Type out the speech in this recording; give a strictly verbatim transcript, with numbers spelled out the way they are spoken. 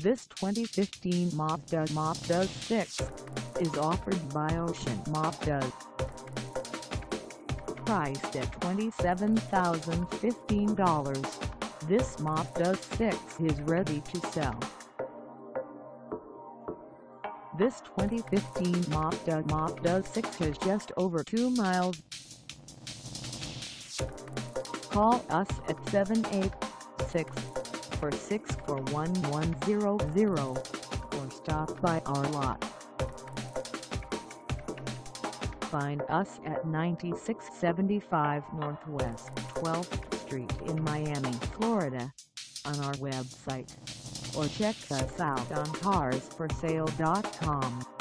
This twenty fifteen Mazda Mazda six is offered by OCEAN Mazda. Priced at twenty-seven thousand fifteen dollars, this Mazda six is ready to sell. This twenty fifteen Mazda Mazda six has just over two miles. Call us at seven eight six, four six four, one one zero zero or stop by our lot. Find us at ninety-six seventy-five Northwest twelfth Street in Miami, Florida, on our website, or check us out on cars for sale dot com.